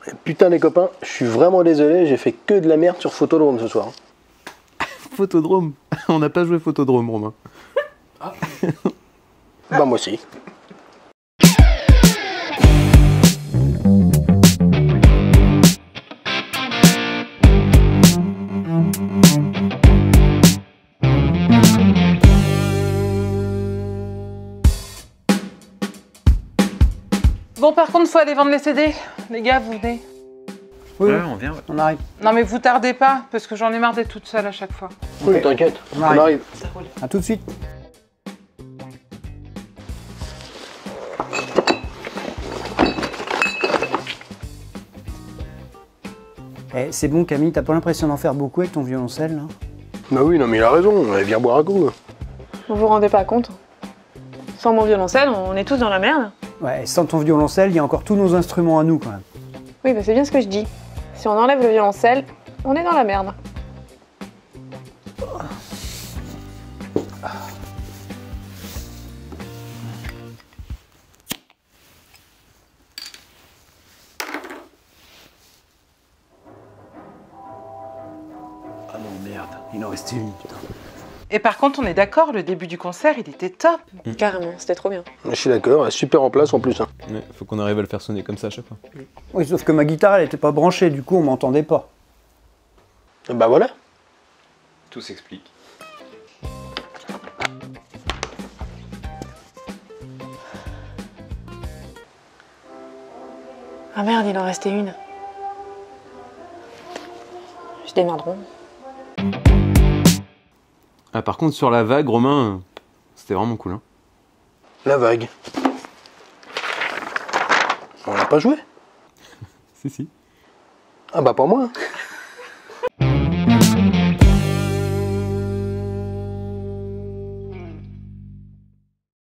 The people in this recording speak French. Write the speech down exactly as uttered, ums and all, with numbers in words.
Putain les copains, je suis vraiment désolé, j'ai fait que de la merde sur Photodrome ce soir. Photodrome. On n'a pas joué Photodrome, Romain. Ah. Bah moi aussi. Bon, par contre, faut aller vendre les C D. Les gars, vous venez. Oui, ouais, on vient. Ouais. On arrive. Non, mais vous tardez pas, parce que j'en ai marre d'être toute seule à chaque fois. Oui, okay. T'inquiète, on, on arrive. arrive. À tout de suite. Eh, c'est bon Camille, t'as pas l'impression d'en faire beaucoup avec ton violoncelle là? Bah oui, non mais il a raison, allez, viens boire un coup. Vous vous rendez pas compte? Sans mon violoncelle, on est tous dans la merde. Ouais, sans ton violoncelle, il y a encore tous nos instruments à nous quand même. Oui, bah c'est bien ce que je dis. Si on enlève le violoncelle, on est dans la merde. Ah non, merde, il en reste une, putain. Et par contre, on est d'accord, le début du concert, il était top. Mmh. Carrément, c'était trop bien. Je suis d'accord, super en place en plus. Hein. Ouais, faut qu'on arrive à le faire sonner comme ça à chaque fois. Oui, sauf que ma guitare, elle était pas branchée, du coup on m'entendait pas. Bah voilà. Tout s'explique. Ah merde, il en restait une. Je démerderont. Ah, par contre, sur la vague, Romain, c'était vraiment cool. Hein. La vague. On l'a pas joué? Si, si. Ah bah pas moi.